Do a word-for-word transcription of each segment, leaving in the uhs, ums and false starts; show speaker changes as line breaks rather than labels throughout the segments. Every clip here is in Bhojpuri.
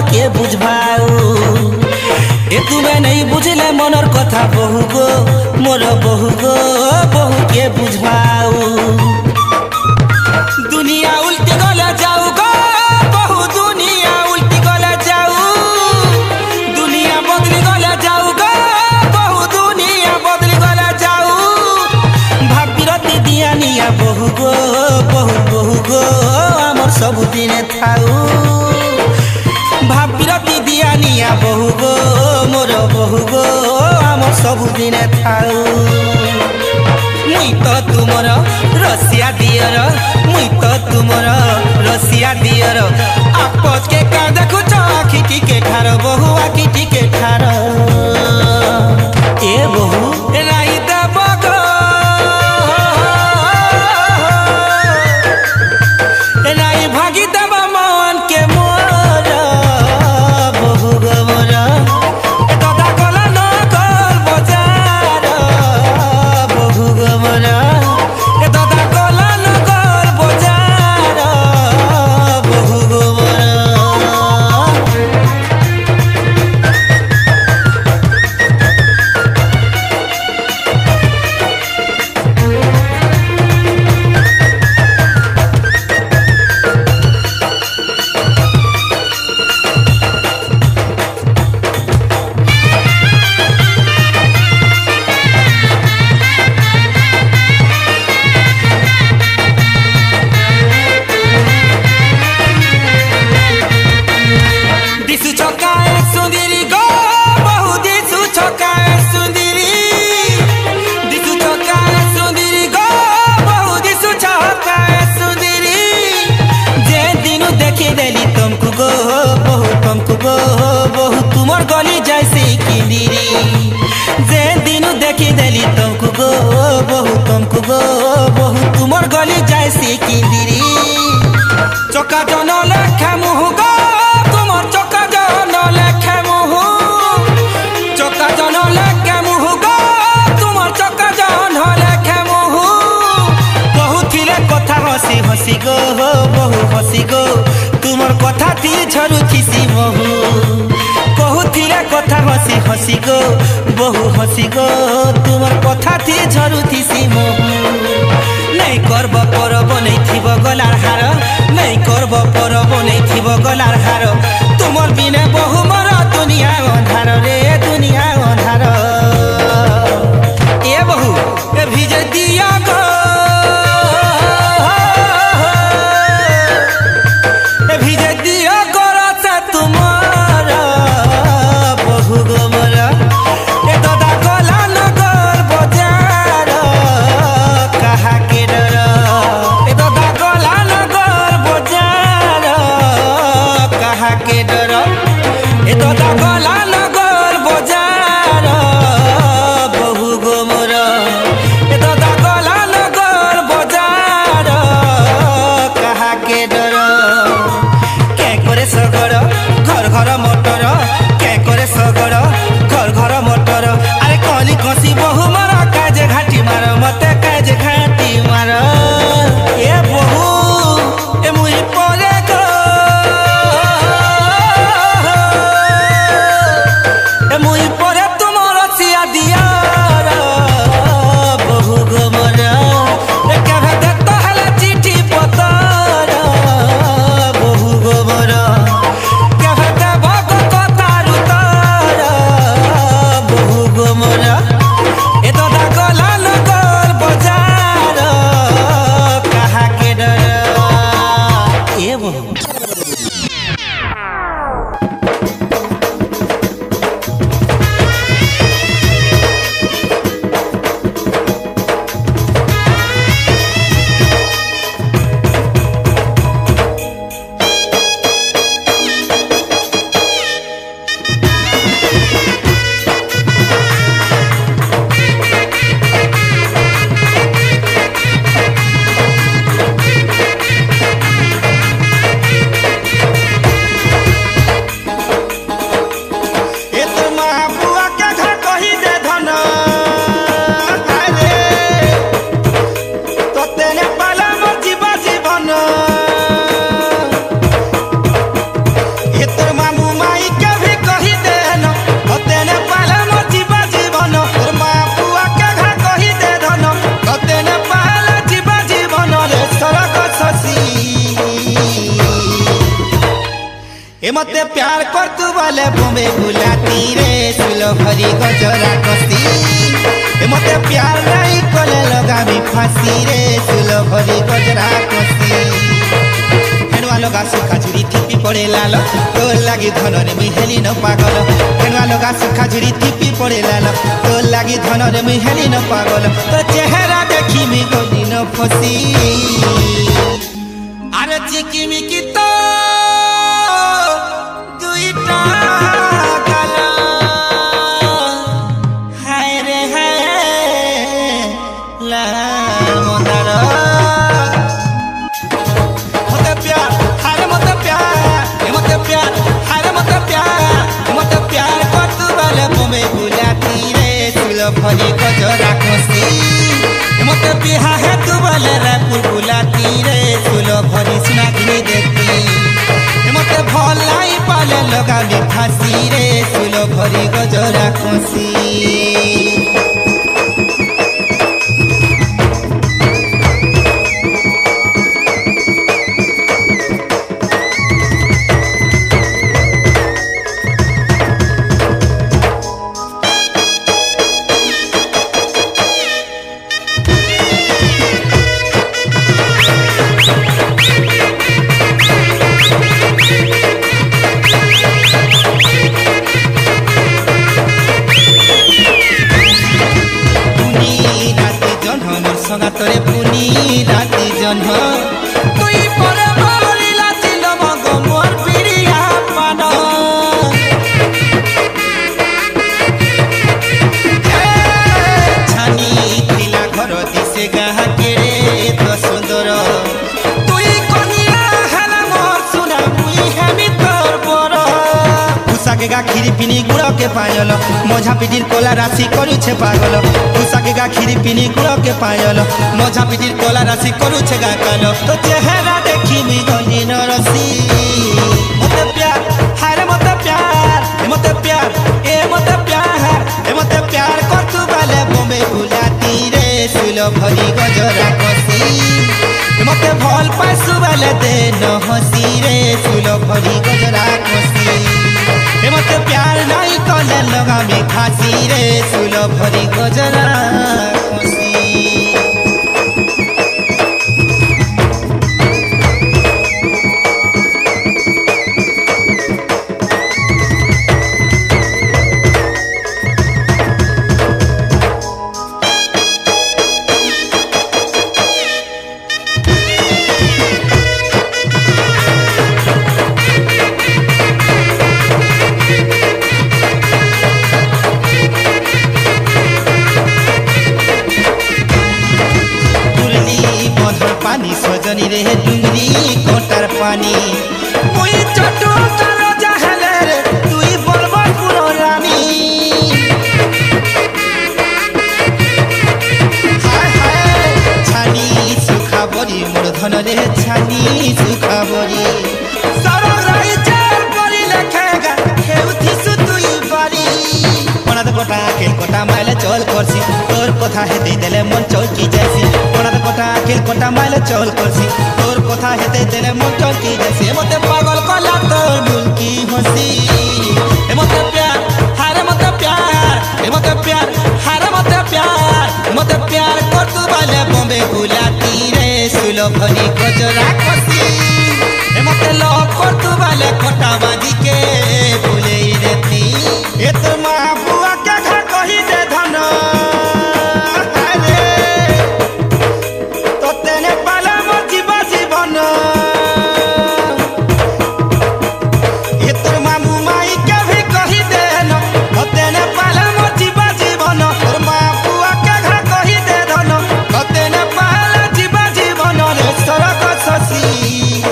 के बुझाऊ ए तुम्हें नहीं बुझले मनर कथा बहु गो मोर बहु गो बहु के बुझाऊ दुनिया उल्टी गला जाऊ गो बहु दुनिया उल्टी गला जाऊ दुनिया बदली गला जाऊ गो बहु दुनिया बदली गला जाऊ भागीरथी दिया निया बहु गो बहु बहु गो आमर सब दिन थाऊ भागीरथी दिया निया बहु गो मोर बहु गो आमर सब दिन थाऊ मुई तो तुमर रसिया दियर मुई तो तुमर रसिया दियर आपस के का देखुच आखि टिके ठार बहु आखि टिके ठार ए बहु राई देब गो राई भागी देब मन के मोर बहु गो मोर दादा गला न गल बजार बहु गो मोर दादा गला न गल बजार बहु गो मोर दिसु छकाए सुंदरी गो बहु दिसु छकाए सुंदरी दिसु छकाए सुंदरी गो बहु दिसु छकाए सुंदरी जे दिनु देखी देली तुमको गो बहु तुमको गो बहु तुमर गली जैसे किंदरी जे दिनु देखी देली तुमको गो बहु तुमको गो बहु तुमर गली जैसे किंदरी चका जन लेखा मुह गो तुमर चका जन लेखा मुह चका जन लेखा मुह गो तुमर चका जन लेखा मुह बहु थिले कथा हसी हसी गो बहु हसी गो तुमर कथा थी झरु खिसी बहु कहु थिले कथा हसी हसी गो बहु हसी गो तुमर कथा थी झरु खिसी बहु नहीं करब परब नहीं थिब गलार हार नहीं करब परब नहीं थिब गलार हार तुमर बिना बहु मर दुनिया अंधार रे दुनिया अंधार ए बहु ए भिजे दिया गो ए भिजे दिया गो रसे तुमर बहु गो मोर ए दादा गला नगर बजार कहा के डर ए दादा गला नगर बजार कहा के डर ए दादा गला नगर बजार बहु गो मोर ए दादा गला नगर बजार कहा के डर के करे सगर घर घर मोटर के करे सगर घर घर मोटर अरे कली कसी बहु मार काजे घाटी मार मते काजे घाटी मार ए बहु ए मुई परे गो मते प्यार कर तू वाले बम्बे बुलाती रे सुलो भरी गजरा कसी ए मते प्यार नहीं कले लगामी फांसी रे सुलो भरी गजरा कसी हेनुआ लगा सुखा झुरी थिपी पड़े लाल तो लागी धन रे मुई हेली न पागल हेनुआ लगा सुखा झुरी थिपी पड़े लाल तो लागी धन रे मुई हेली न पागल तो चेहरा देखी मी गली न फसी अरे चिकी मिकी तो भरी गजरा कसी मते बिहा है तू बोले रायपुर बुलाती रे फूलो भरी सुना गिनी देती मते भल लाई पाले लगा भी फांसी रे फूलो भरी गजरा कसी तोरे पुनी राती जन्म तुई पर भरिला चिलो मग मोर पिरिया पान छानी थिला घर दिसे गाह केरे तो सुंदर तुई कनिया हला मोर सुना मुई हेमी तोर बर उसाके गा खीरी पिनी गुड़ के पायल मझा पिटिर कोला राशि करू छे पागल उसाके गा खीरी पिनी गुड़ के पायल मझा पिटिर कोला राशि करू छे गाकल तो चेहरा देखी मी गली न रसी मते प्यार हाय रे मते प्यार ए मते प्यार ए मते प्यार ए मते प्यार कर तू वाले बम्बे बुलाती रे सुलो भरी गजरा कसी मते भल पासु वाले दे न हसी रे सुलो भरी गजरा कसी ए मते प्यार नहीं कले लगा मी फांसी रे सुलो भरी गजरा कसी सजनी रे डुंगरी कोटार पानी मुई चटू कर जहले रे तुई बोलबो पुरो रानी हाय हाय छानी सुखा बरी मोर धन रे छानी सुखा बरी सारा राई चार बरी लेखेगा हेउथि सु तुई बारी पणाद कोटा खेल कोटा माइले चल करसी तोर कथा हेते देले मन चौकी जासी पणाद कोटा खेल कोटा माइले चल करसी तोर कथा हेते देले मन चौकी जासी मते पागल कला तोर मुल्की हसी ए मते प्यार हारे मते प्यार ए मते प्यार हारे मते प्यार मते प्यार कर तू वाले बम्बे बुलाती रे सुलो भरी गजरा कसी ए मते लव कर तू वाले खोटा बाजी के भूले देती ए तो मां बुआ के घर कही दे धन तो तेने पाला मोर जीवा जीवन ए तोर मामू माई के भी कही दे न तो तेने पाला मोर जीवा जीवन तोर मां बुआ के घर कही दे धन तो तेने पाला जीवा जीवन रे सरक ससी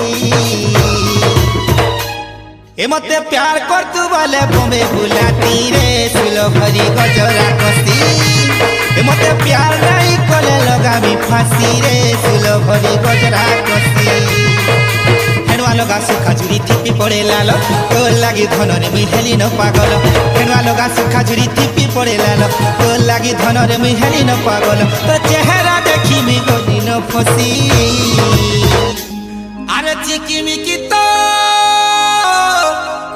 ए मते प्यार कर तू वाले बम्बे बुलाती रे सुलो भरी गजरा कसी ए मते प्यार नहीं कले लगा मी फांसी रे सुलो भरी गजरा कसी हेनुआ लगा सुखा झुरी थिपी पड़े लाल तो लागी धन रे मुई हेली न पागल हेनुआ लगा सुखा झुरी थिपी पड़े लाल तो लागी धन रे मुई हेली न पागल तो चेहरा देखी मी गली न फसी अरे चिकी मिकी तो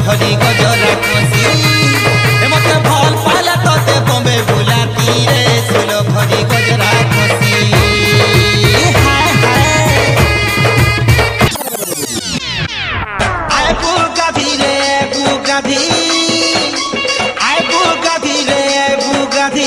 भरी गजरा कसी ए मते भल पाले तते बम्बे बुलाती रे सुलो भरी गजरा कसी हाय हाय आए बुगाधी रे बुगाधी आए बुगाधी रे बुगाधी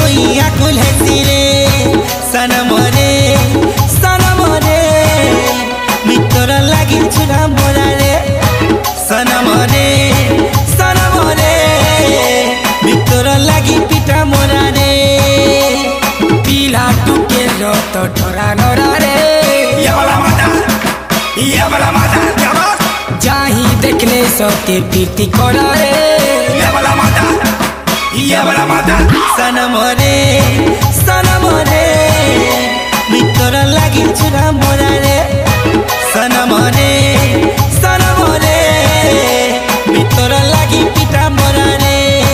मुई आकुल हेसी रे सनम रे सनम रे मित्र लागी छुरा मोरा रे सनम रे सनम रे मित्र लागी पिटा मोरा रे पिला टुके रत ठरा नरा रे
याबला माता याबला माता याबा
जाही देखले सते प्रीति करा रे
याबला माता याबला माता
सनम रे सनम रे मित्र लागी छुरा मोरा रे सनम रे सनम रे मित्र लागी पिटा मोरा रे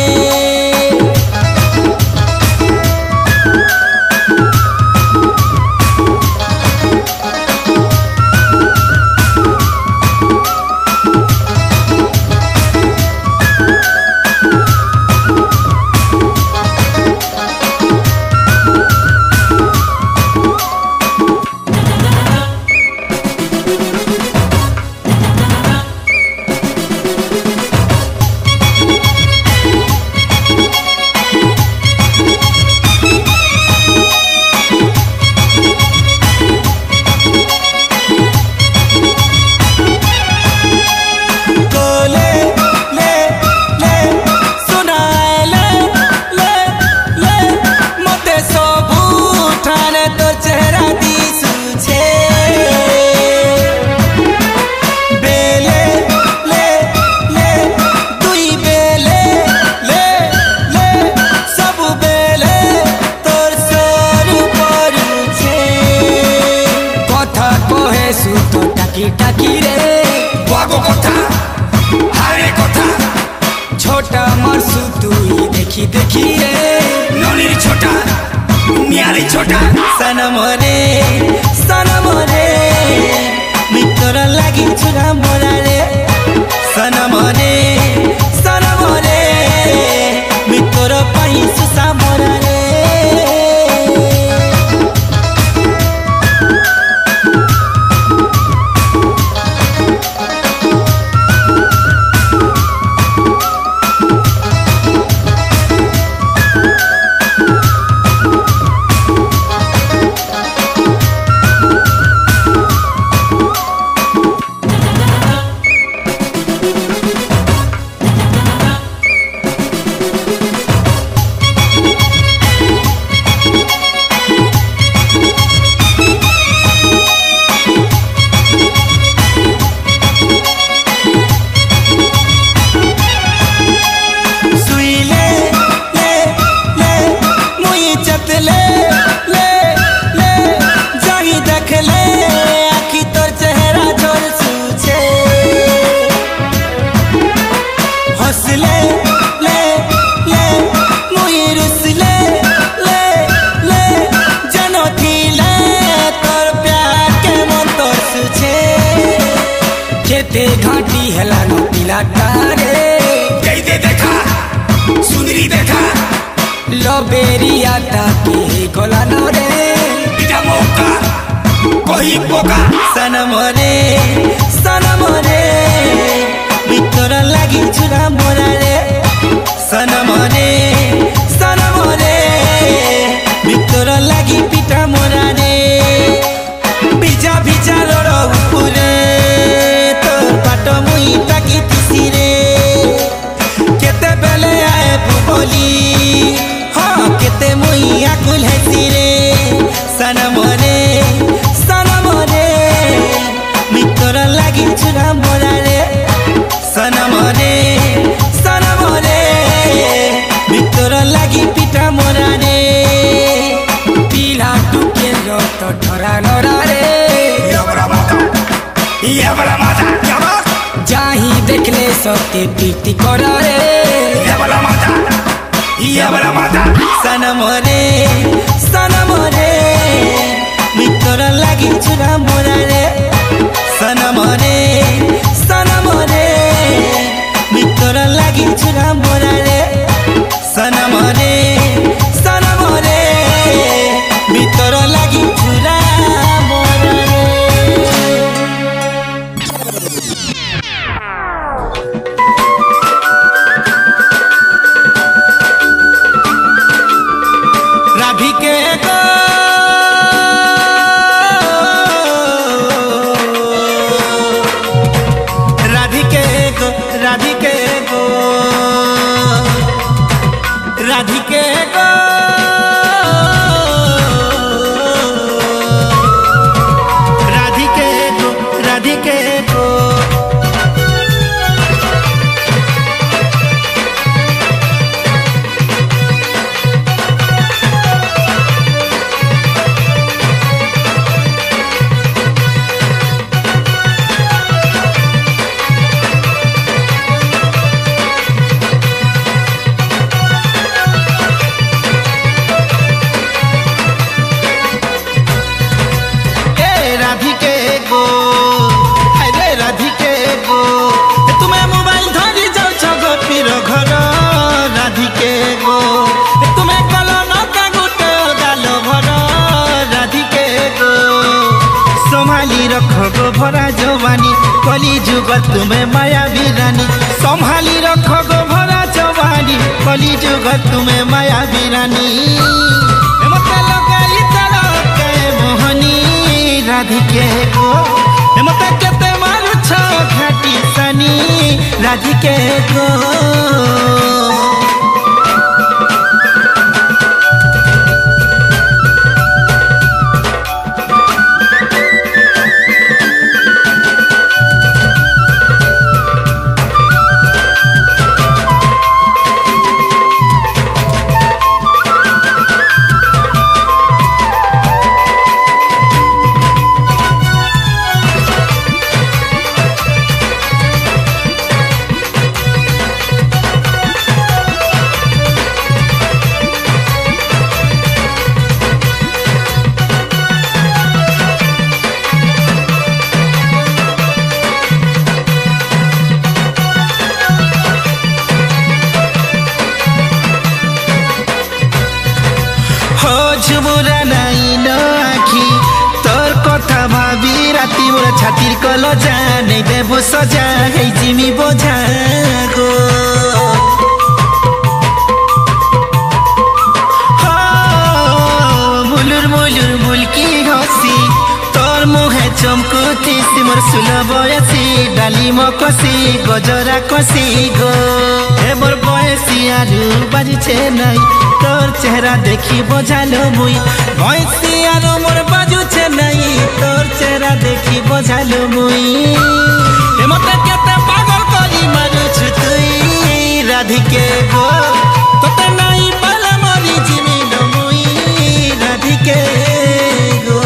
टाकी रे
बागो कथा हारे कथा
छोटा मरसु तुई देखी देखी रे
ननीर छोटा नियारी छोटा
सनम रे सनम रे मित्र लागी छुरा मोरा रे सनम रे सनम रे मित्र पही सुसा मोरा रे घाटी हेला नो पिला टारे
गई दे देखा सुंदरी देखा
लोबेरिया ताके गोला नो रे
बिना मौका कोई पोका
सनम रे सनम रे मित्र लागी छुरा मोरा रे सनम रे सनम रे मित्र लागी पिटा मोरा रे बिजा बिजा रो पुरे मुई टाकी तिसी रे केते बेले आए बोली हाँ केते मुई आकुल हेसी रे सनम रे सनम रे मित्र लागी छुरा मोरा रे सनम रे सनम रे मित्र लागी पिटा मोरा रे पिला टुके रत ठरा नरा रे
याबला माता याबला माता याबा
जाही देखले सते प्रीति करा रे
याबला माता याबला माता
सनम रे सनम रे मित्र लागी छुरा मोरा रे सनम रे सनम रे मित्र लागी छुरा मोरा रे सनम रे सनम रे मित्र लागी छुरा मोरा रे राधिके गो राधिके गो राधिके गो राधिके गो राधिके गो राधिके गो रखो भरा जवानी कली जुग तुम्हें माया बिरानी संभाली रखो गो भरा जवानी कली जुग तुम्हें माया बिरानी मते लगाई तलके मोहनी राधिके गो मते केते मारू छ घाटी सनी राधिके गो झुमुरा नाई न आखी तोर कथा भाबी राती मोर छातिर कल जाने देबो सजा है जिमी बोझा गो मुलुर मुलुर मुलकी हसी तोर मुहे चमकुती मोर सुल बयसी डाली मकसी गजरा कसी गो ए मोर बयसी आलू बाजुछे नाई तोर चेहरा देखी बोझालो मुई बयसी आलू मोर बाजुछे नाई तोर चेहरा देखी बोझालो मुई ए मते केते पागल करी मारुछु तुई राधिके गो तोते नाई पाला मरी जिमी न मुई राधिके गो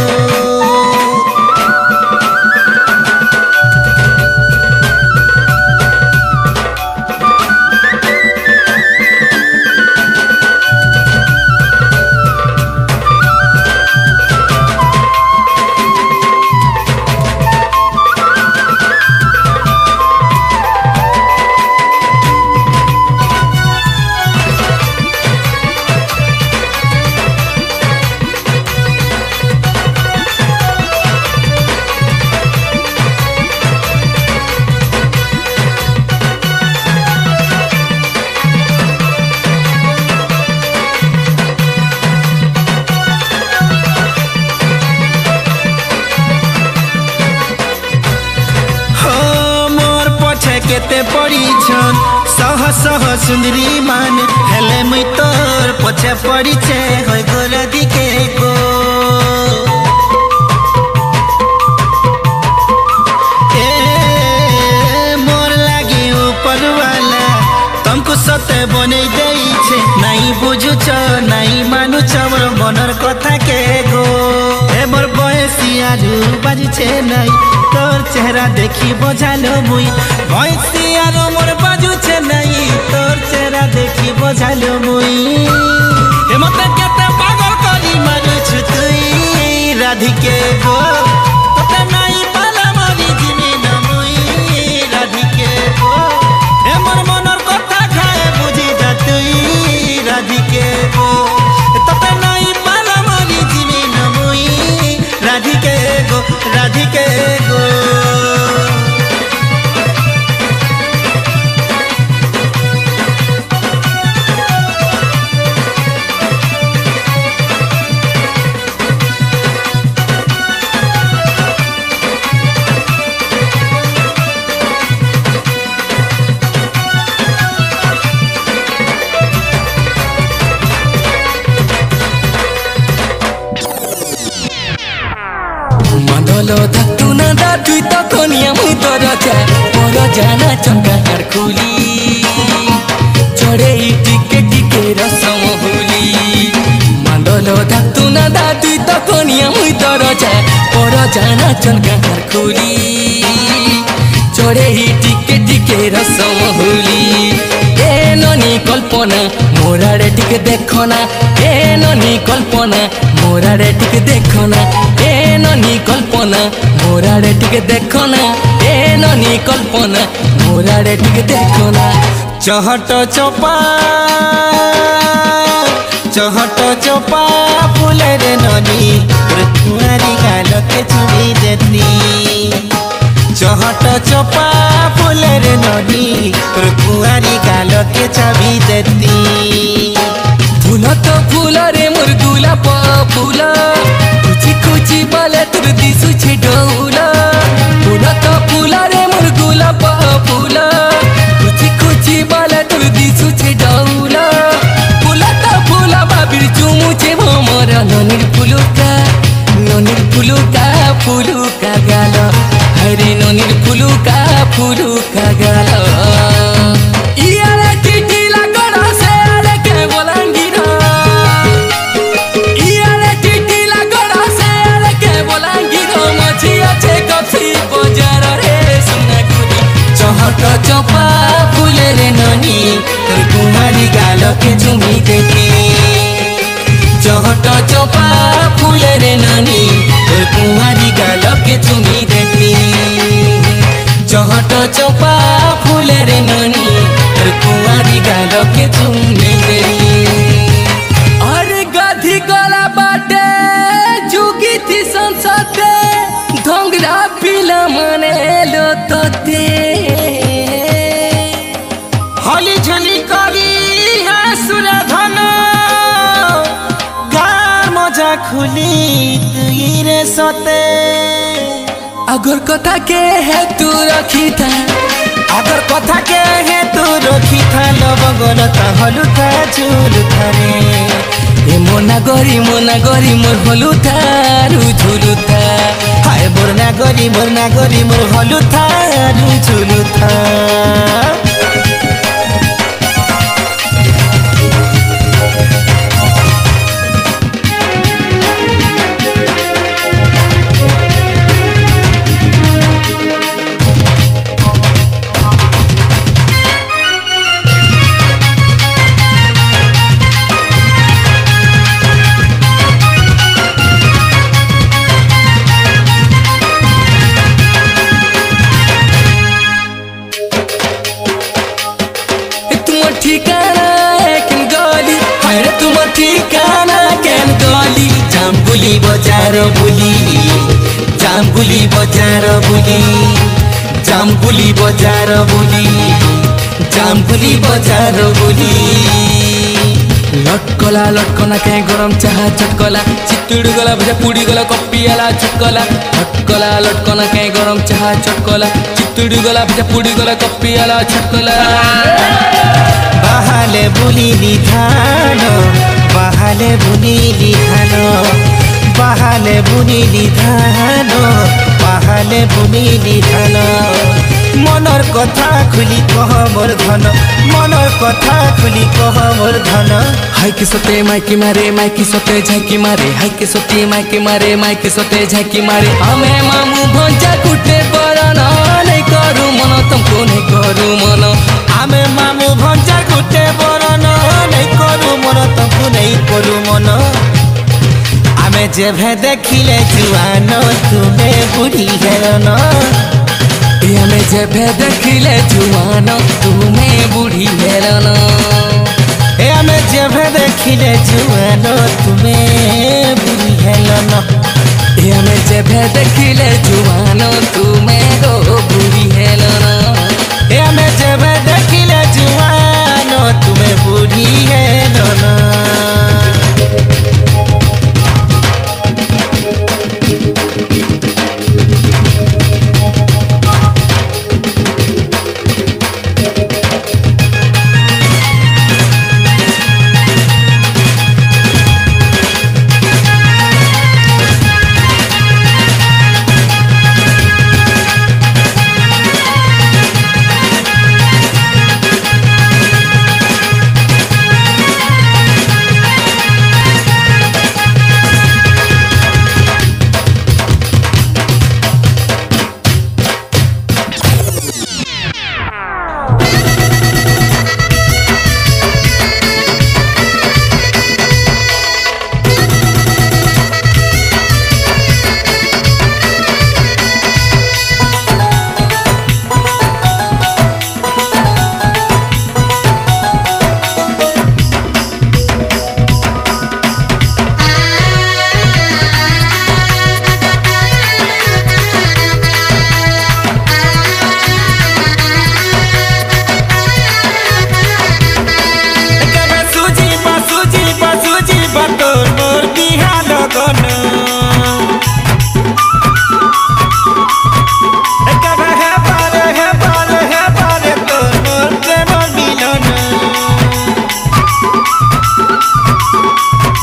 केते पड़ी छन सह सह सुंदरी मान हेले मुई तोर पछे पड़ी छे होय गो राधिके गो ए मोर लागी ऊपर वाला तुमको सते बने देई छे नहीं बुझु छ नहीं मानु छ मोर मनर कथा के गो ए मोर बयसी आलू बाजु छे नहीं तोर चेहरा देखी बोझालो मुई बयसी आलू मोर बाजु छे नहीं तोर चेहरा देखी बोझालो मुई ए मते केते पागल करी मारुछु तुई राधिके गो तोते नाई पाला मरी जिमी न मुई राधिके गो ए मोर मनर कथा खाए बुझी जा तुई राधिके गो तोते नाई पाला मरी जिमी न मुई राधिके गो राधिके गो मंडल धातु ना दातुई तो कनिया मुई तो रचा पर जाना चंका हार खुली चढ़े टिके टिके रसम होली मंडल धातु ना दातुई तो कनिया मुई तो रचा पर जाना चंका हार खुली चढ़े टिके टिके रसम होली ए ननी कल्पना मोराड़े टिके देखना ए ननी कल्पना मोराड़े टिके देखना ए ननी कल्पना मोराड़े टिके देखना ए ननी कल्पना मोराड़े टिके देखना
चहट चोपा चहट चोपा फूले रे ननी कुआरी गाल के चुमी देती चहट चोपा फूले रे ननी कुआरी गाल के चाबी देती
फूल तो फूल रे मोर गुलाब फूल कुची कुची बाले तुर दिसु छे डौला फूल तो फूल रे मोर गुलाब फूल कुची कुची बाले तुर दिसु छे डौला फूल तो फूल बाबिर चुमु छे भमर ननिर फुलुका ननिर फुलुका फुलुका गाल हरे ननिर फुलुका फुलुका गाल इयारे टिटी लागड़ा से आले के बोलांगी ना इयारे टिटी लागड़ा से आले के बोलांगी ना मछी अच्छे कपसी बजार रे सुना गुनी
चहट चोपा फूले रे ननी कुआरी गाल के चुमी देती चहट चोपा फूले रे ननी कुआरी गाल के चुमी देती चहट चोपा फूले रे ननी कुआरी गाल के चुमी देती
अरे गाधी गला बाटे जुगी थी संसते धोंगरा पिला मने लो तोते
हली झली करी है सुरधन गार मजा खुली तुई रे सते
अगर कथा के है तू रखी था
अगर कथा के है तू रखी था लबगल हलु था झूल थारे
ए मोना गरी मोना गरी मोर हलु थारू झुलु था
हाय मोरना गरी मोरना गरी मोर हलु था झूल था
ठिकाना केन गली हरे तुम ठिकाना केन गली
जाम्बुली बजार बुली जाम्बुली बजार बुली जाम्बुली बजार बुली जाम्बुली बजार बुली
लटकला लटकना के गरम चाह चटकला चितुड़ी गला भजा पुड़ी गला कपियाला छटकला लटकला लटकना के गरम चाह चटकला चितुड़ी गला भजा पुड़ी गला कपियाला छटकला
बाहाले बुली निधान बाहाले बुली निधान बाहाले बुली निधान बाहाले बुली निधान मनर कथा खुली कह मोर धन मनर कथा खुली कह मोर धन
हाय के सते माइकी मारे माइकी सते झाकी मारे हाय के सते माइकी मारे माइकी सते झाकी मारे हमें मामू भंजा कुटे बरन नहीं करू मन तुमको नहीं करू मन
आमे मामू भंजा गुटे बरन नहीं करू मन तुमको नहीं करू मन आमे जेभे देखिले जुआन तुम्हें बुढ़ी हेरन
आमे जेभे देखिले जुआन तुम्हें बुढ़ी हेरन
आमे जेभे देखिले जुआन तुम्हें बुढ़ी हेरन
आमे जेभे देखिले जुआन तुम्हें गो बुढ़ी हेरन
आमे जेभे देखिले जुआन तुम्हें बुढ़ी हेरन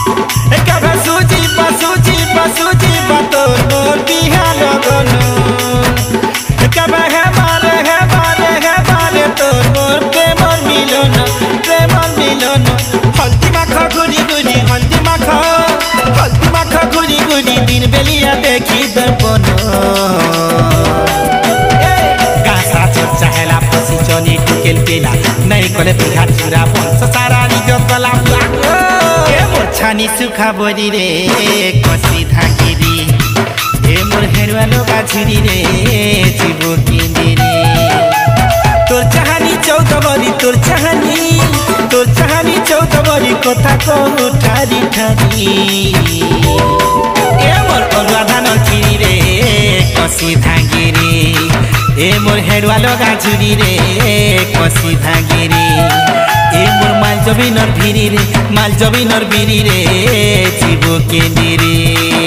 एकाबे सुजी पा सुजी पा सुजी पा तोर मोर बिहा लगन एकाबे हे मारे हे मारे हे मारे तोर मोर प्रेमर मिलन प्रेमर मिलन हल्दी माखा गुरी गुरी हल्दी माखा हल्दी माखा गुरी गुरी दिन बेलिया देखी दर्पण गासा चर्चा हेला पसी चनी टुकेल पेला नहीं कले बिघा चुरा बंश सारा निज कला ए मोर छानी सुखा बरी रे कसी धागिरी ए मोर हेरवा लोगा झुरी रे जीवो किंदी रे तोर चाहनी चौदह बरी तोर चाहनी तोर चाहनी चौदह बरी कथा कहू ठारी ठारी ए मोर अरुआ धान खिरी रे कसी धागिरी ए मोर हेरवा लगा झुरी रे कसी धागिरी ए मोर माल जबिनर भिरी रे माल जबिनर बिरी रे जीवो केंदी रे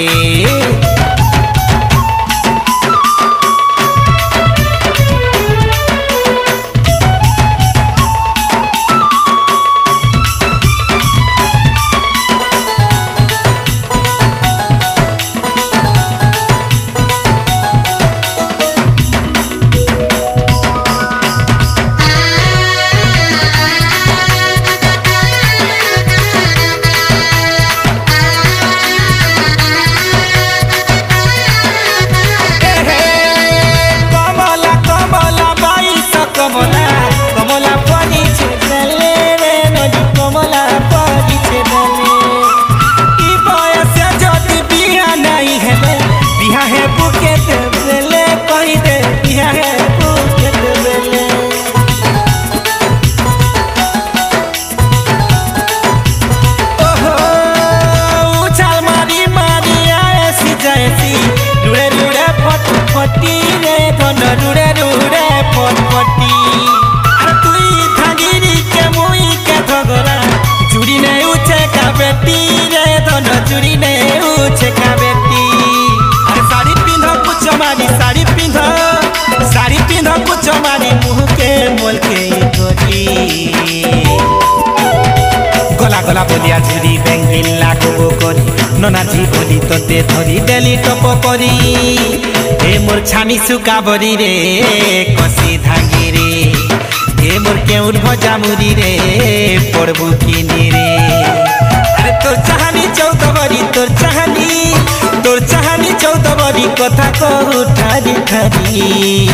गला गला बोलिया झुरी बेंगिला को करी ननाजी बोली तोते धरी देली टप करी ए मोर छानी सुका बरी रे कसी धागी रे ए मोर केउर भजा मुरी रे पड़बू किनी रे अरे तोर चाहनी चौदह बरी तोर चाहनी तोर चाहनी चौदह बरी कथा कहू ठारी ठारी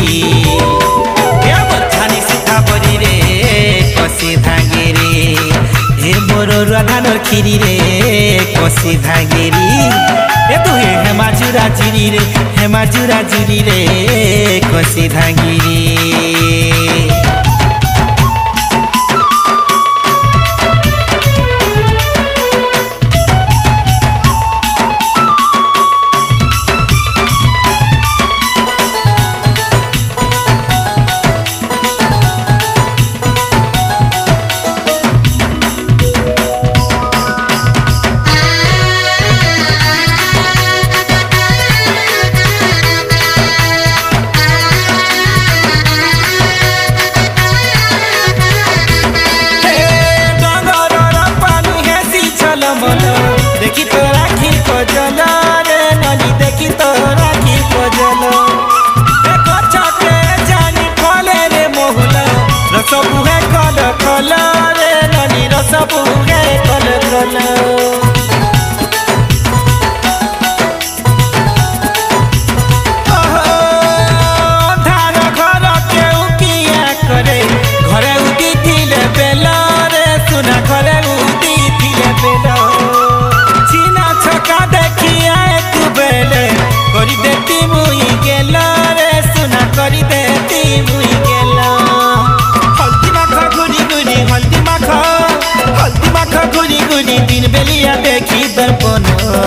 ए मोर छानी सुका बरी रे कसी धागी रे ए मोर राधानर खिरी रे कसी धागेरी ए तू हे हेमा जुरा जुरी रे हेमा जुरा जुरी रे कसी धागेरी देखी तो राखी को जल रे ननी देखी तो राखी को जल देखो छके जानी फले रे मोहला रसबु है कल कल रे ननी रसबु है कल कल धार घर के उकिया करे घरे उदी थिले बेला रे सुना घरे उदी थिले बेला करी देती मुई गेला रे सुना करी देती मुई गेला हल्दी माखा गुरी गुरी हल्दी माखा हल्दी माखा गुरी गुरी दिन बेलिया देखी दर्पण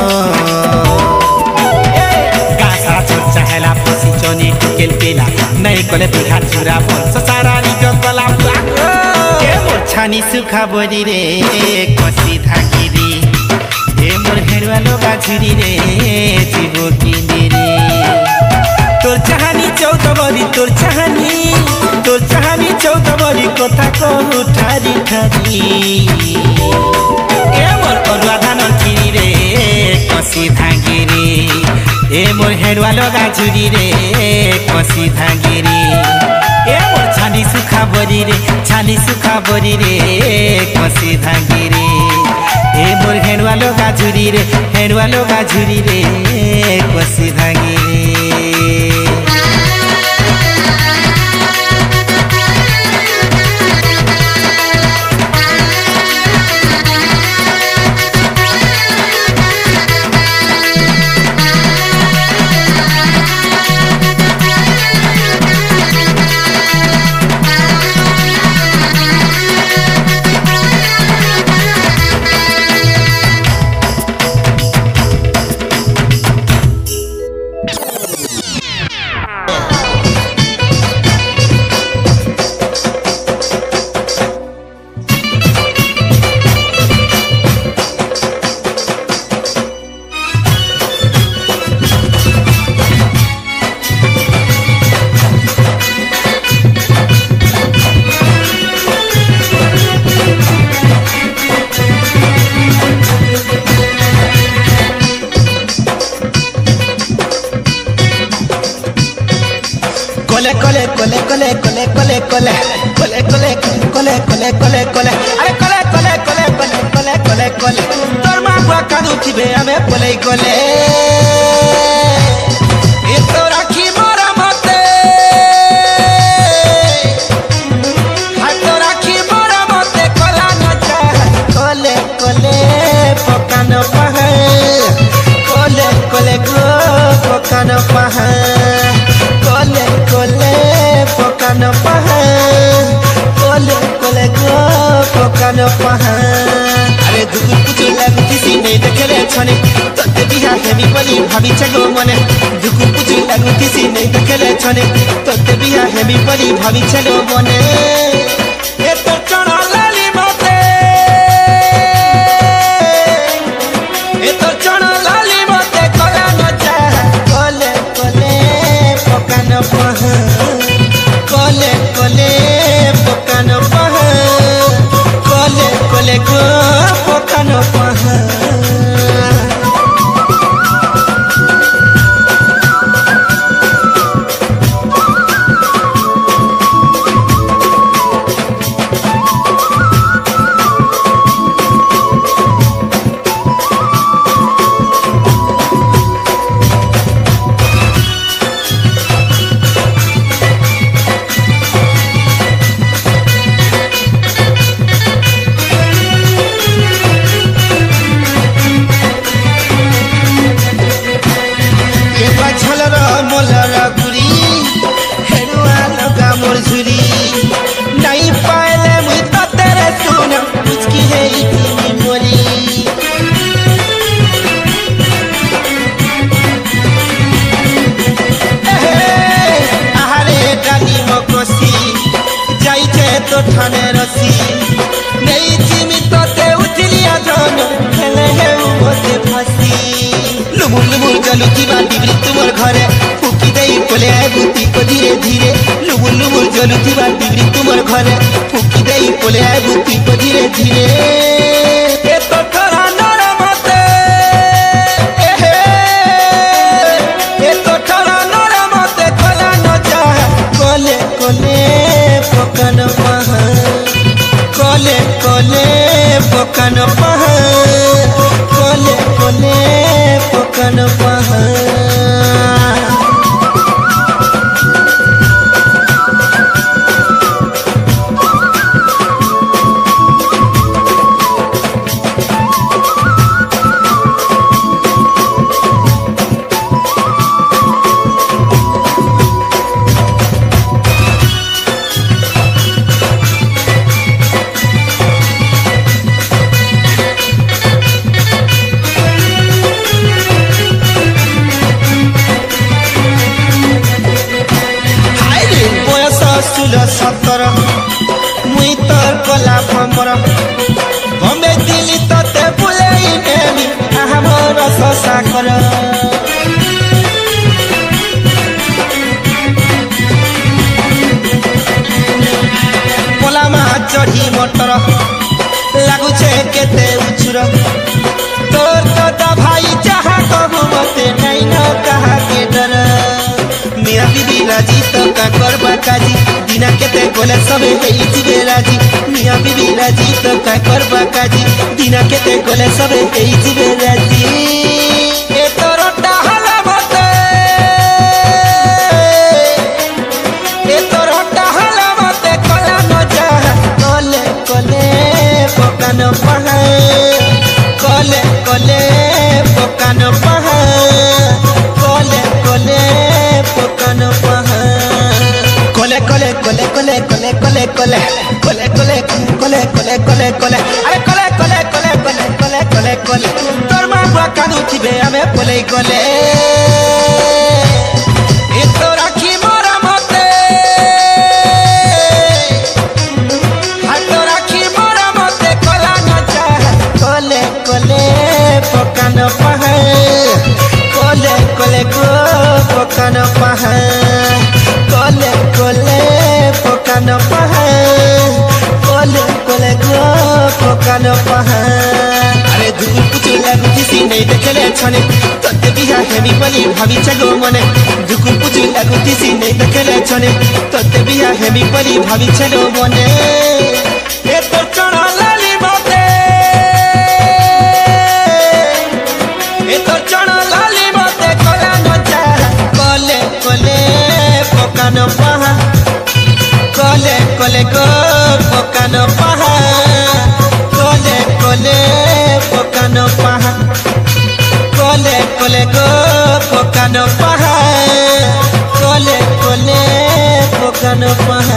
गासा चर्चा हेला पसी चनी टुकेल पेला नहीं कले बिघा चुरा बंश सारा निज कला ए मोर छानी सुखा बरी रे कसी धागिरी ए मोर हेरवा लोगा झुरी रे जीवो किंदी रे तोर चाहनी चौदह बरी तोर चाहनी तोर चाहनी चौदह बरी कथा कहू ठारी ठारी ए मोर अरुआ धानर खिरी कसी भांगिरे ए मोर हेड़ुआ लगा झुरी रे कसी भांगिरे ए मोर छानी सुखा बरी रे छानी सुखा बरी रे कसी भांगिरे ए मोर हेड़ुआ लगा झुरी रे हेड़ुआ लगा झुरी रे कसी Bhangire Cole cole cole cole cole cole cole cole cole cole cole cole cole अरे cole cole cole cole cole cole cole तोर माँ बुआ कादू थिबे हमें cole cole ये तो राखी मोरा मते हाय तो राखी मोरा मते कोला नचा cole cole पकान पहा cole cole go पकान पहा Cole cole pokano paha Cole cole go pokano paha Are dugu puju lagu tisi nei dekhele chhane tote biha hemi boli bhabi chago mone dugu puju lagu tisi nei dekhele chhane tote biha hemi boli bhabi chago mone e to chana lali mate e to chana lali mate kola nacha cole cole pokano paha Cole cole pokano paha Cole cole go pokano paha ठाने रसी नहीं चिमी तोते उठलिया धन खेले हेउ मोते फसी लुमुर लुमुर जलुती बाटी बृत तुमर घरे फुकी देई कोले आए बुती को धीरे धीरे लुमुर लुमुर जलुती बाटी बृत तुमर घरे फुकी देई कोले आए बुती को धीरे धीरे ए तो ठरा नरा मते ए हे ए तो ठरा नरा मते कोला न जा कोले कोले पकन पहा Cole cole pokano paha Cole cole pokano paha सुलो सतर मुई तोर कला भमर बम्बे दिल्ली तोते बुलेई नेमी आहा मोर ससा कर पोलामा चढ़ी मोटर लागुछे केते उछुर तोर तो भाई जहा का करबा काजी दिना केते गले सबे हेई जिवे राजी मिया बीबी राजी तो का करबा काजी दिना केते गले सबे हेई जिवे राजी
ए तोर डाहला मते ए तोर डाहला मते कला न जा
कले कले पकान पहा कले कले पकान पहा कले कले पकान पहा कले कले कले कले कले कले कले कले कले कले कले कले कले अरे कले कले कले कले कले कले कले तोर मां पकानु थिबे आमे कले कले
ए तो राखी मोरा मते हाथ राखी मोरा मते कला न जा
कले कले पकान पहा कले कले को पकान पहा कले कले पकान पहा कले कले को पकान पहा अरे दुगु पुचु लागुची सी नहीं देखले छने तते बिहा हेमी बली भाभी चगो मने दुगु पुचु लागुची सी नहीं देखले छने तते बिहा हेमी बली भाभी चगो मने
ए तो चढ़ा लाली मते ए तो चढ़ा लाली मते कला न जा
कले कले पकान पहा कले कले को पकान पहा कले कले पकान पहा कले कले को पकान पहा कले कले पकान पहा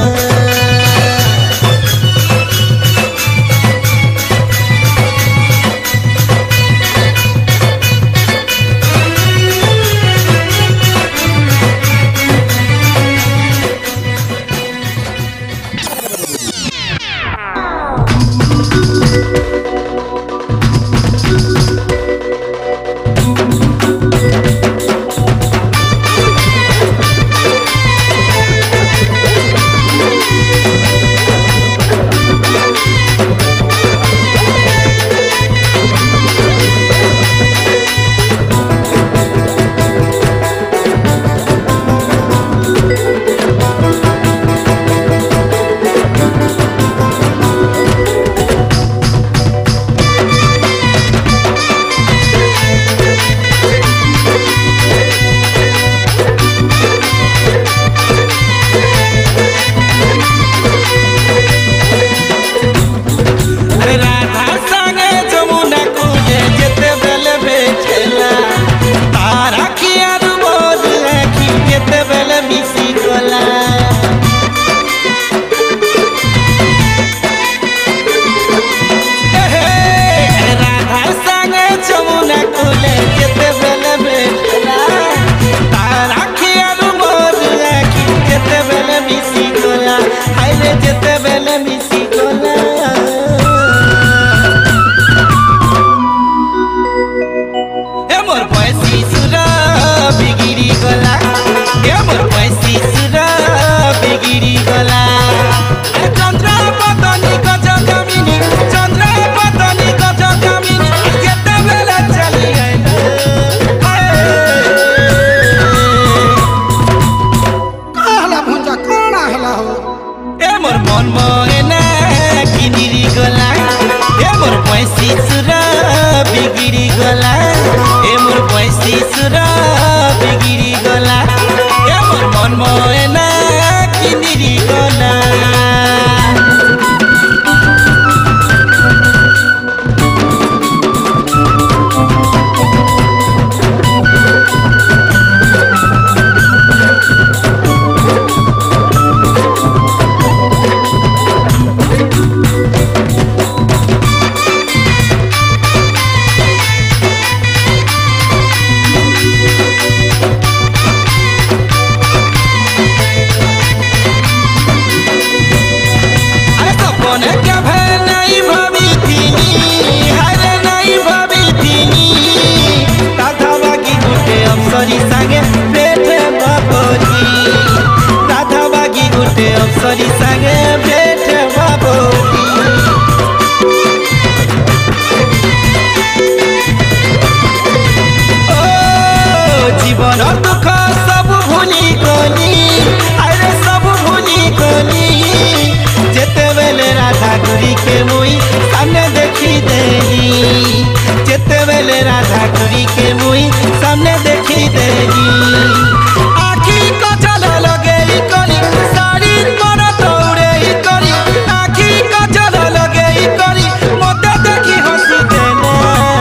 करी के मुई सामने देखी देली आखी कजल लगे करी साड़ी मोर दौड़े करी आखी कजल लगे करी मते देखी हंसी देले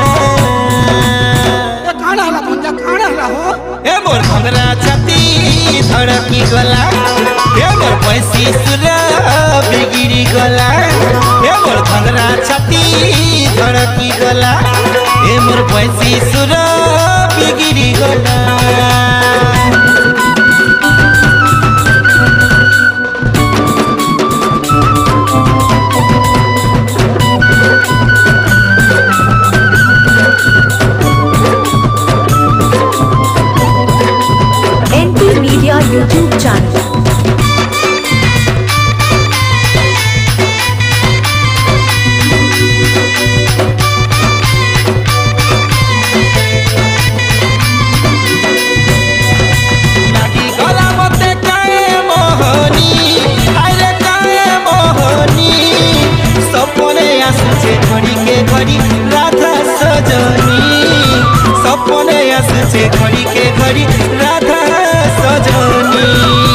ए काना हला भंजा काना हला हो
ए मोर घंगरा छाती धड़की गला ए मोर पैसी सुरा बिगिरी गला ए मोर घंगरा छाती धड़की गला ए मोर पैसी सुरा बिगिरी गला
N P Media YouTube channel.
लागी गला मते काए मोहनी आइले काए मोहनी सपने आसुचे घड़ी के घड़ी राधा सजनी सपने आसुचे घड़ी के घड़ी राधा सजनी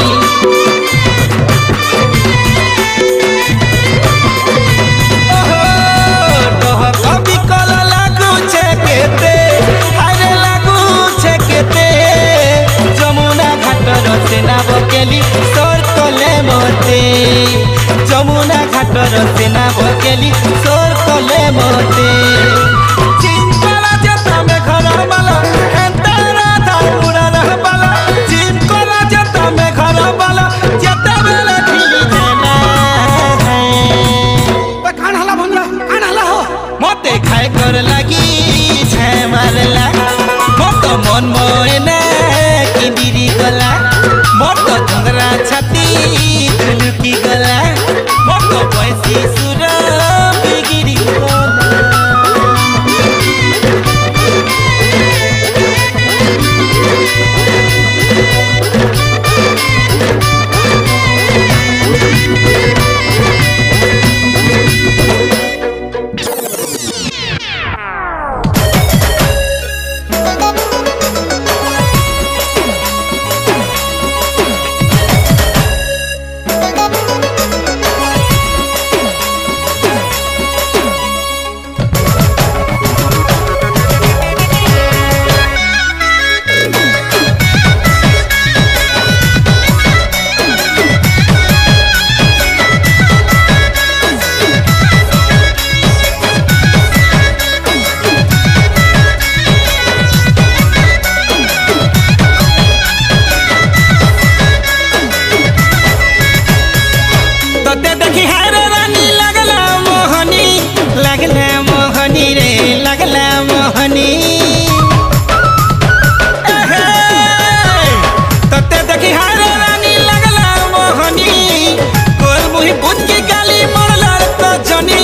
ओहो तोह कभी कल लागुचे केते आरे लागुचे केते যমুনা ঘাটর সেনা বকেলি সোর কলে মতে যমুনা ঘাটর সেনা বকেলি সোর কলে মতে চিনকলা যেতা মেঘর বালা এতে রাধা উড়ার বালা চিনকলা যেতা মেঘর বালা যেতে বেলে ঢিলি দেনা
ए काना हला भंजा काना हला हो
मते खाए कर लागी छे मारला मत मन मोएना किंदिरी गला मत घंगरा छाती धुलुकी गला मत पैसी सुरा बिगिरी गला तोते देखी हारे रानी लगला मोहनी लगला मोहनी रे लगला मोहनी एहे तोते देखी हारे रानी लगला मोहनी कोल मुही बुझ के गाली मोरला तो जनी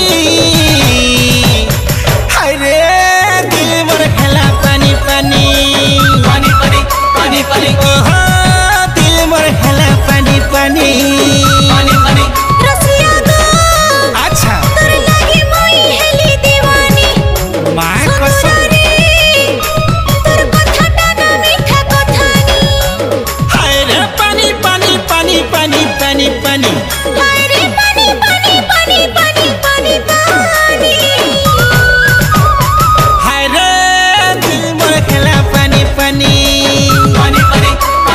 हाय रे दिल मोर खेला पानी पानी पानी पानी पानी पानी ओहो दिल मोर खेला पानी पानी पानी पानी
रसिया गो
अच्छा
तोर लागे मोई हेली दीवानी
माय कसम
रे तोर कथाटा ना मीठा कथानी
हाय रे पानी पानी पानी पानी पानी पानी
हाय रे पानी पानी पानी पानी पानी पानी
हाय रे दिल मोर खेला पानी पानी पानी पानी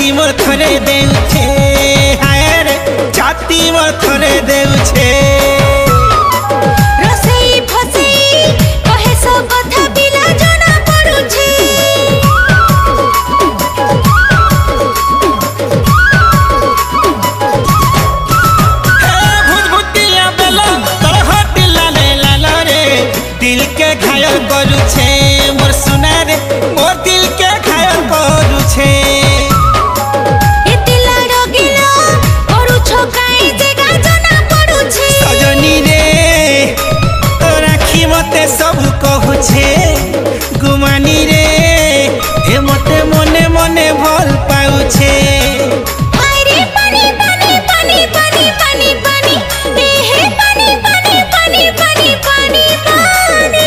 छाती मोर थरे देउछे हाय रे छाती मोर थरे देउछे
रसेई फसेई कहे सो कथा बिना जना पड़ुछे
दिल के घायल करुछे मोर सुना रे मोर दिल के घायल करुछे
एते लाडो गिलो करूछो काई जेगा जना पड़ुछे
सजनी रे तो राखी मते सब कहुछे गुमानी रे ए मते मने मने भल पाउछे
हाय रे पानी पानी पानी पानी पानी पानी ए हे पानी पानी पानी पानी पानी पानी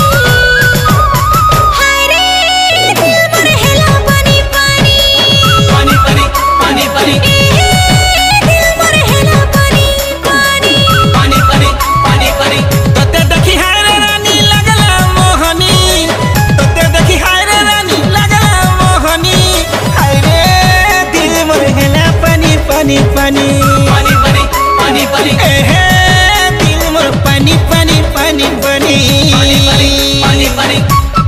हाय रे दिल मोर हेला पानी पानी
पानी पानी पानी पानी
ए दिल मोर हेला पानी पानी
पानी पानी पानी पानी
तते देखी हाय रे रानी लगला मोहनी तते देखी हाय रे रानी लगला मोहनी हाय रे दिल मोर हेला पानी पानी पानी
पानी पानी पानी पानी
ए हे दिल मोर पानी पानी पानी पानी
पानी पानी पानी पानी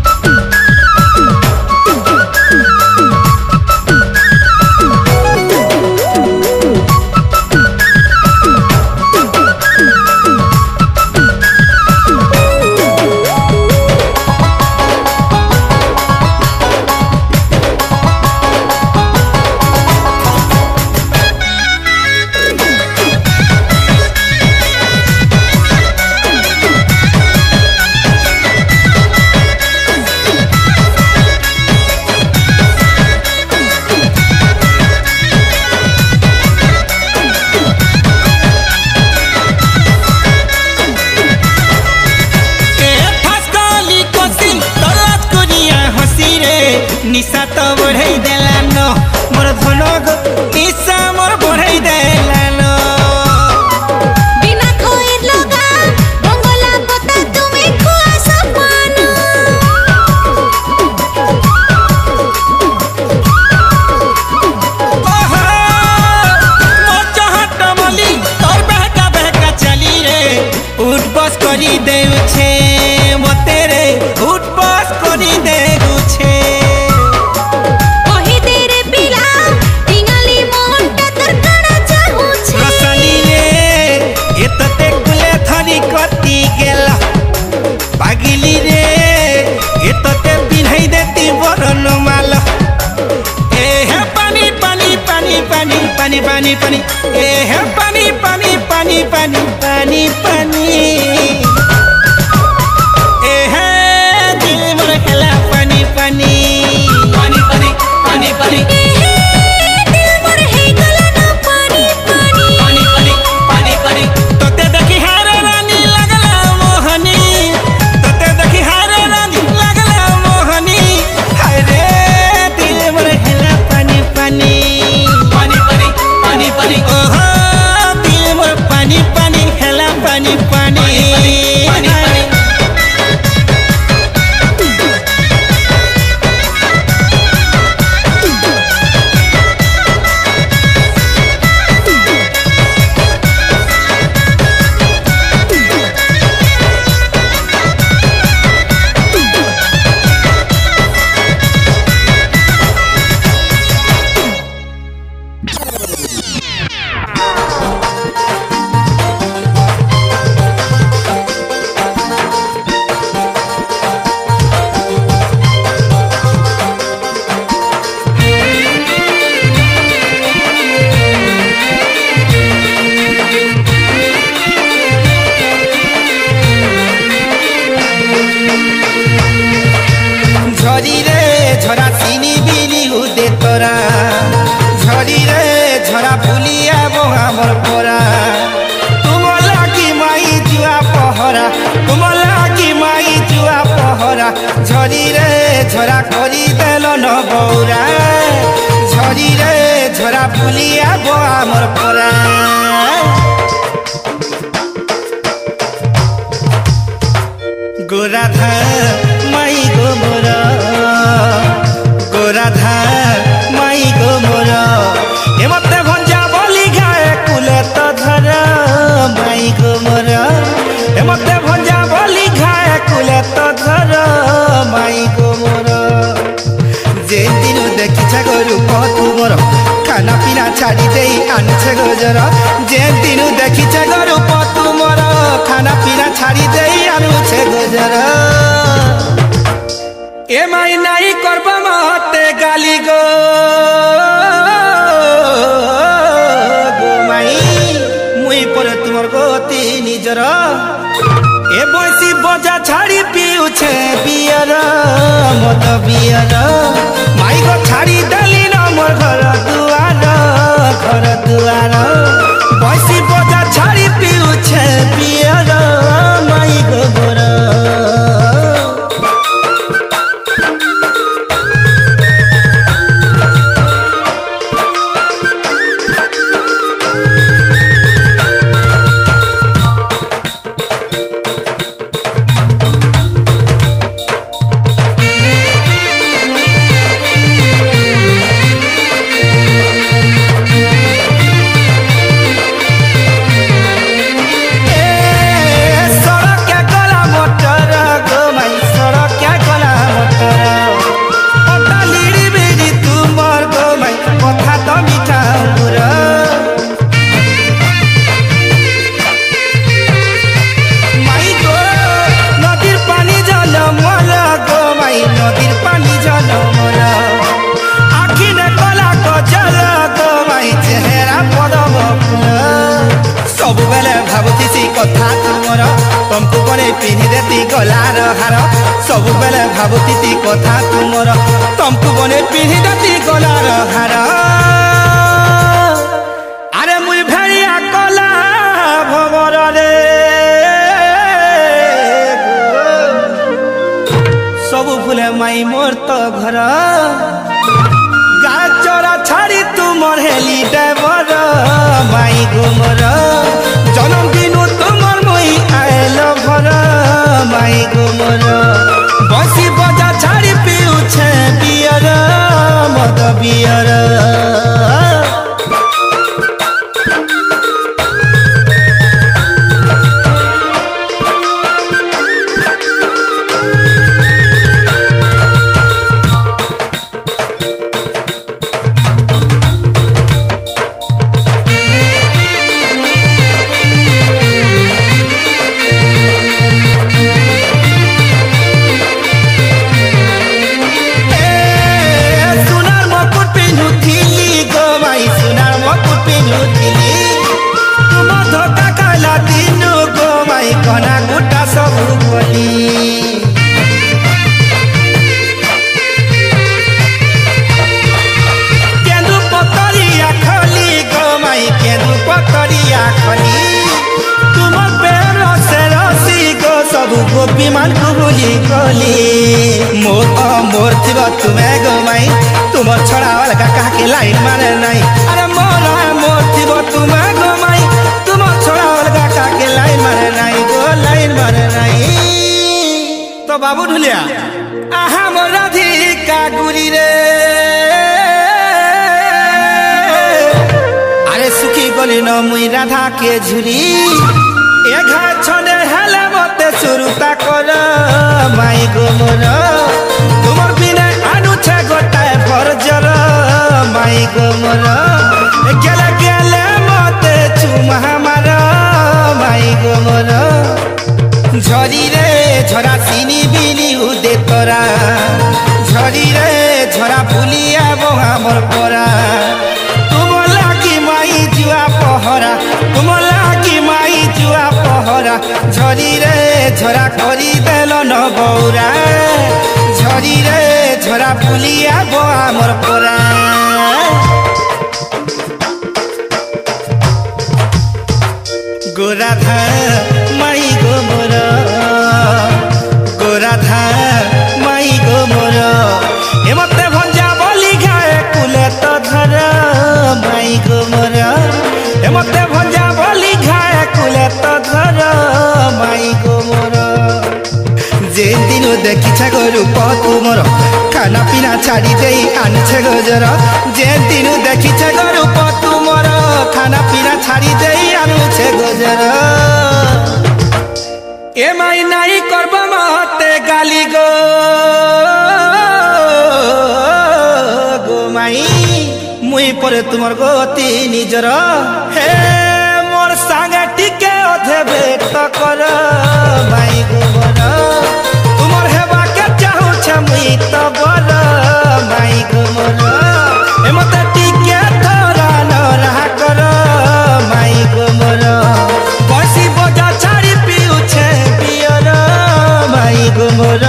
निशा तो बढ़ाई देला नो मोर धनो निशा मोर बढ़ाई देला नो
बिना खोएर लगा बंगला पता तुम्हें खुआ सपना
ओहो मोर चाहत मली तोर बहका बहका चली रे उठ बस करी देउछे मते रे उठ बस करी देउछे पागिली रे ये तते पिन्हई देती बरन माल ए हे पानी पानी पानी पानी पानी पानी पानी ए हे पानी पानी पानी पानी पानी पानी ए हे दिल मोर हेला पानी पानी
पानी पानी पानी पानी
दिल मोर हे गला ना पानी पानी
पानी पानी पानी पानी
तते देखी हारे रानी लगला मोहनी तते देखी हारे रानी लगला मोहनी हाय रे दिल मोर हेला पानी पानी
पानी पानी पानी पानी
ओहो दिल मोर पानी पानी हेला पानी पानी
पानी पानी
झरी रे झरा सीनी बिनी उदे तोरा झरी रे झरा भूलिया बोहा मोर पोरा तुम लागी माई जुआ पहरा तुम लागी माई जुआ पहरा झरी रे झरा करी देल न बौरा झरी रे झरा भूलिया बोहा मोर पोरा गोराधा माई गो मोरा गोराधा माई गो मोरा गोजर जे दिन देखी छे रूप तुमर खाना पीना छाड़ी दे आनुछे गोजर
ए माई नाई करब मते गाली गो
गो माई मुई पर तुमर गति निजर
ए बसी बजा छाड़ी पिउछे
बियर मत बियर
माई गो छाड़ी देली न मोर घर
दुआर घर दुआर
बसी बजा छाड़ी पिउछे
बियर माई गोबर कथा तुमर तुमको बने पिन्ही देती गलार हार सब बेले भावती कथा तुमर तुमको बने पिन्ही देती गलार हार
अरे मुई भेड़िया कला भवर रे
सब फुले माई मोर तो घर
गाचरा छाड़ी तुमर हेली ड्राइवर
माई गोमर
जन्मदिन तुमर मुई आयल भर
माई गोमर
बसी बजा छाड़ी पिउछे
बियर मद बियर गोपी मान को बोली गली मोर मोर थी तुम्हें गो माई तुम छड़ा अलगा कहा के लाइन मारे नहीं
अरे मोर मोर थी तुम्हें गो माई तुम छड़ा अलगा कहा के लाइन मारे नहीं
गो लाइन मारे नहीं
तो बाबू ढुलिया आहा मोर राधिका गुरी रे
अरे सुखी गली न मुई राधा के झुरी
ए घा छने हेले मते सुरुता कर
माई गोमर
तुमर बिना आनुछे गोटाए फरजर
माई गोमर
गेले गेले मते चुमा हमार
माई गोमर
झरी रे झरा सिनी बिली उदे तोरा झरी रे झरा फुलिया बोहा मोर परा तुम लागी माई जुआ पहरा तुम लागी माई जुआ पहरा झरी रे झरा करी देल न बौरा झरी रे झरा फुलिया बोहा मोर परा
गोराधा माई गोमर गोराधा माई गोमर
ए मते भंजा बोली गाए कुले तो धर
माई गोमर
ए मते भंजा बोली गाए कुले तो धर
माई गोमर जे दिन देखी छे रूप तुमर खाना पीना छाड़ी दे आनुछे गोजर जे दिन देखी छे रूप तुमर खाना पीना छाड़ी दे आनुछे गोजर
ए माई नाई करब मते गाली गो
गो माई मुई पर परे तुमर गति निजर हे मोर संगे टिके अधे बेट कर भाई गोबर तुमर हेबा के चाहू छ मुई तो बर भाई गोबर ए मते टिके तोरा न रहा कर भाई गोबर बसी बजा छाड़ी पिउ छे पियर भाई गोबर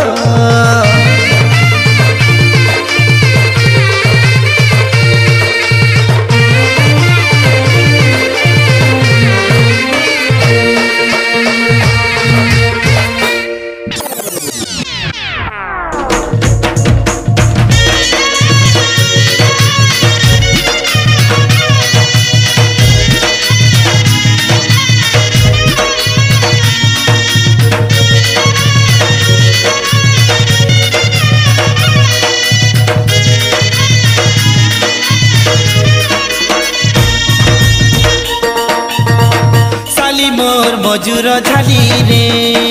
मजूर झाली रे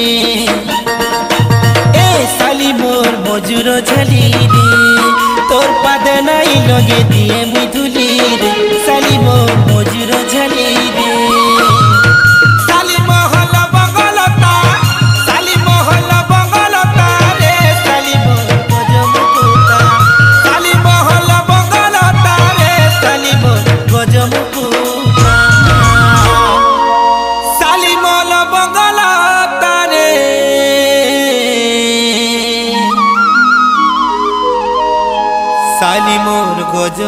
ए साली मोर मजूर झाली रे तोर पाद नाई लगे दिए मुई धुली रे साली मोर मजूर झाली रे साली महल बगलता साली महल बगलता रे साली मोर गजमुकुता साली महल बगलता रे साली मोर गजमुकुता साली मोर गज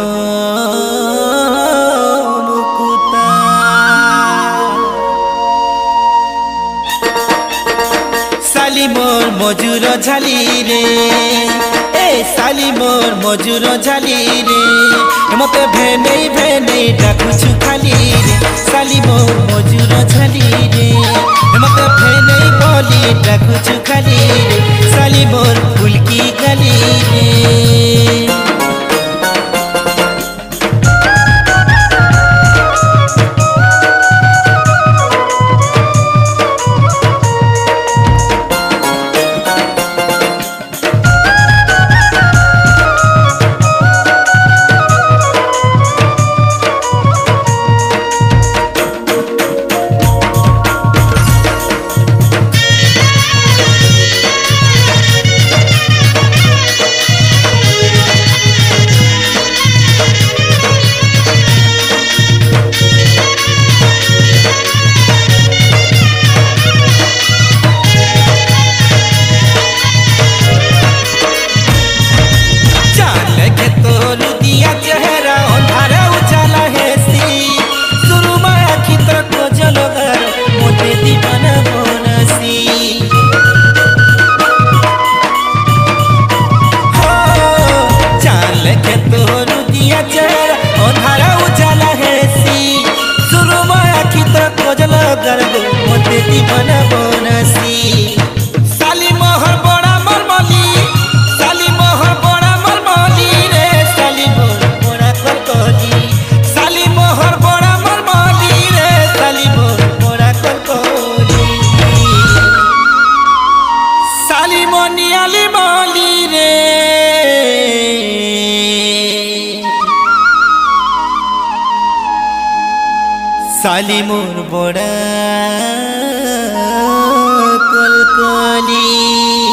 मुकुता साली मोर मजूर झाली रे ए साली मोर मजूर झाली रे मते भेने भेने डाकुछु खाली रे साली मोर मजूर झाली रे मते भेने बोली डाकुछु खाली रे साली मोर फुलकी गली रे साली मोर बड़ा कलकली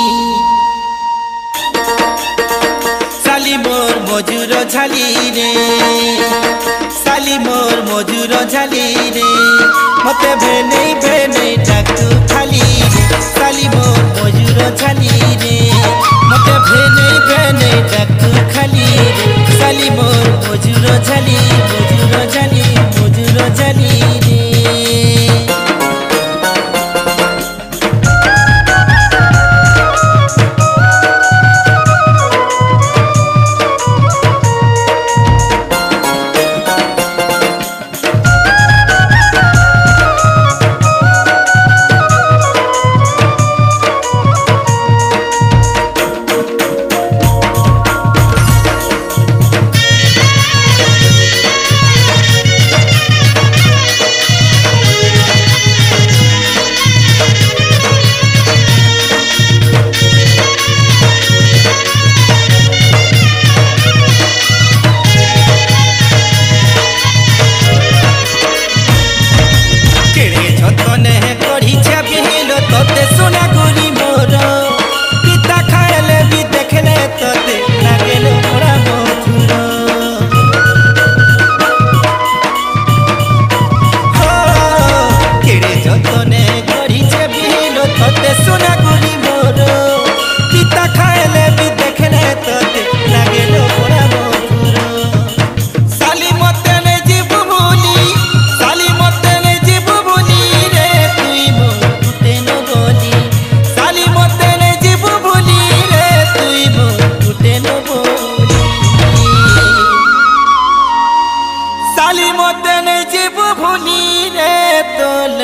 साली मोर मजूर झाली रे साली मोर मजूर झाली रे मते भेने भेने डाकू खाली रे साली मोर मजूर झाली रे मते भेने भेने डाकू खाली रे साली मोर मजूर झाली मजूर झाली मजूर झाली रे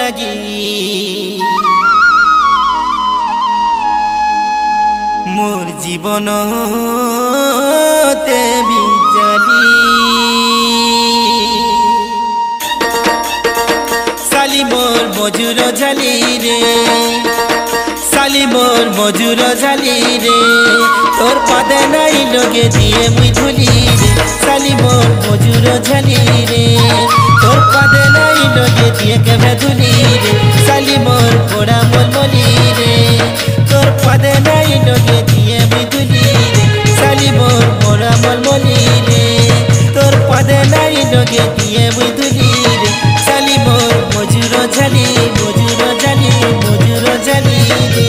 लगी मोर जीवन ते बिजाली साली मोर मजूर झाली रे साली मोर मजूर झाली रे तोर पादे नाई लगे दिए मुई धुली रे साली मोर मजूर झाली रे तोर पादे नाई लगे दिए केबे धुली रे साली मोर पोड़ा मलमली रे तोर पादे नाई लगे दिए मुई धुली रे साली मोर पोड़ा मलमली रे तोर पादे नाई लगे दिए मुई धुली रे साली मोर मजूर झाली मजूर झाली मजूर झाली रे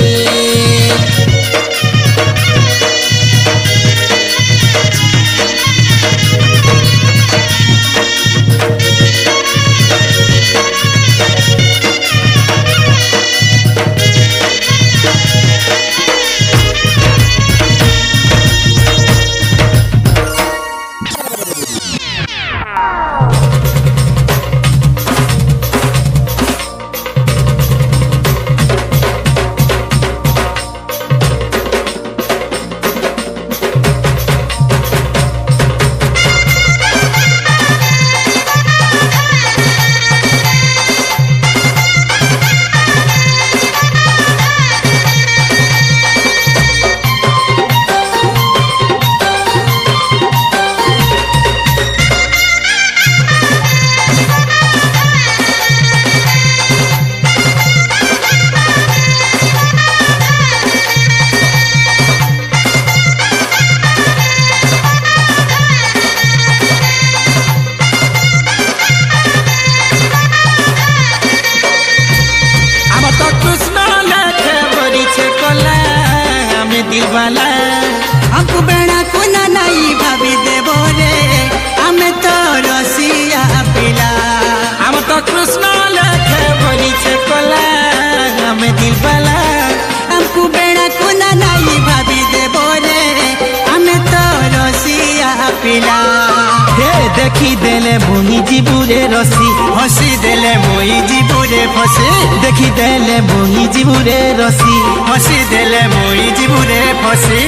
हमको बेड़ा कोना नहीं भाभी देबो रे हमें तो रसिया पिला
हम तो कृष्ण लेखे बोली छे कोला हमें दिल वाला
हमको बेड़ा कोना नहीं भाभी देबो रे हमें तो रसिया पिला
हे देखी देले मुही जीबुरे रसी
हसी देले मोई जीबुरे फसी
देखी देले मुही जीबुरे रसी
हसी देले मोई जीबुरे फसी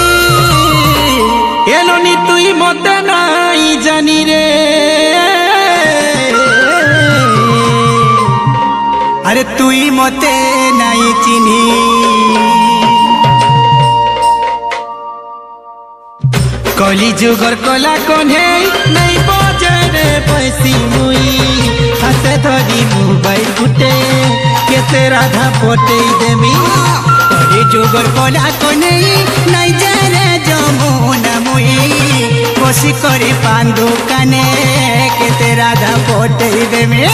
एलोनी तुई मते नाई जानी रे
अरे तुई मते नहीं चिन्ही
कली जुगर कला कन्हे नहीं बजे रे पैसी मुई हाथे धरी मोबाइल गुटे केते राधा पटे देमी
कली जुगर कला कन्हे नहीं जाने जमुना मुई बसी करे पान दुकाने केते राधा पटे देमी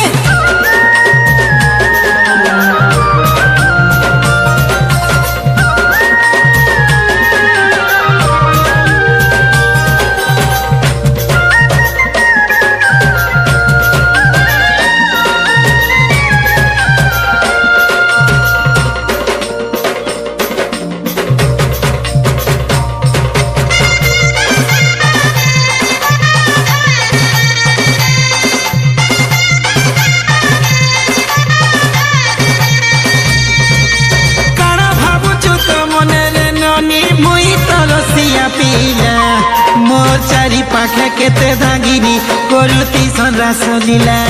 मोर चारि पाखे केते धागिनी करुती संरास लीला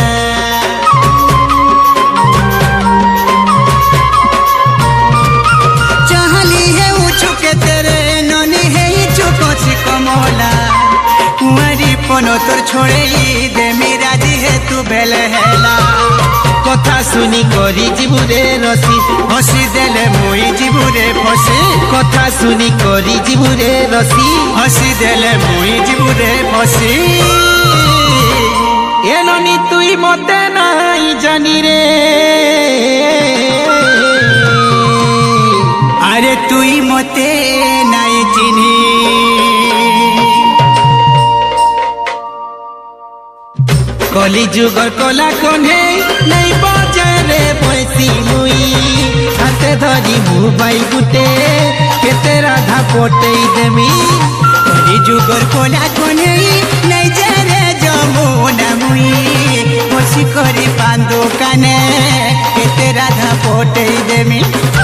चाहली है उछु के तेरे ननी है चुको कमला कुंवारी पनो तोर छोड़े दे मिराजी है तू बेल हेला
कथा सुनी करी जीबुरे रसी
हसी देले मोई जीबुरे फसी
कथा सुनी करी जीबुरे रसी
हसी देले मोई जीबुरे फसी
एलोनी तुई मते नाई जानी रे
अरे तुई मते नाई चिन्ही
कली जुगर कला कन्हे नहीं बजे रे पैसी मुई हाथे धरी मोबाइल गुटे केते राधा पटे देमी
कली जुगर कला कन्हे नहीं जाने जमुना मुई बसी करे पान दुकाने पटेई देमी।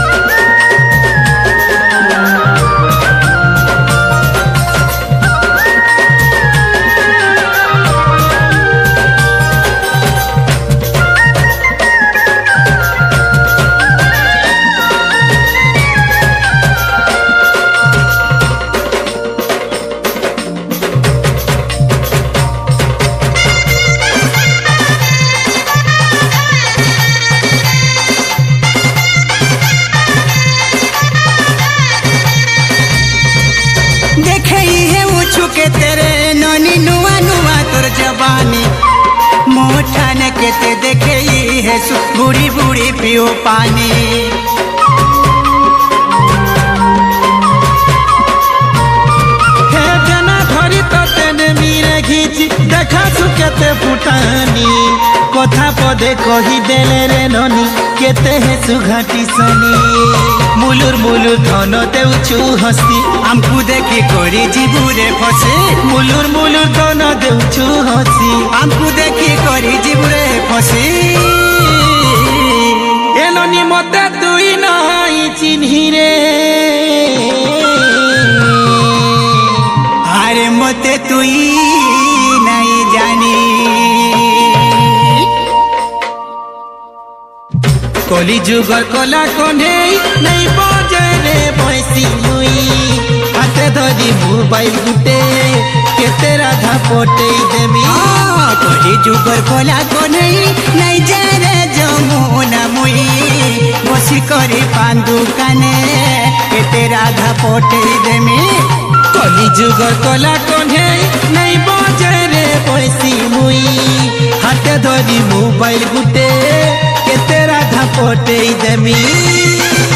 के तेरे ननी नुआ नुआ तोर जवानी मोठाने के ते देखे है बूढ़ी बूढ़ी पियो पानी।
हे जना धरी तो तेने मीरे घिची देखा सुकेते फुटानी कथा पदे कही देले रे ननी केते है सुघाटी सनी। मुलुर मुलुर धन देउछु हसी
हमको देखी कोरी जीबुरे फसे।
मुलुर मुलुर धन देउछु हसी
हमको देखी कोरी जीबुरे फसे।
ए ननी मते तुई नहीं चिन्ही रे
अरे मते तुई नहीं जानी।
कली जुगर कला कन्हे नहीं बजे रे बैसी मुई हाथे धरी मोबाइल गुटे केते राधा पटेई देमी।
कली जुगर कला कन्हे नहीं जे रे जमुना मुई बसी करे पान दुकाने केते राधा पटेई देमी।
कली जुगर कला कन्हे नहीं बजे रे बैसी मुई हाथे धरी मोबाइल गुटे केते राधा पटेई देमी।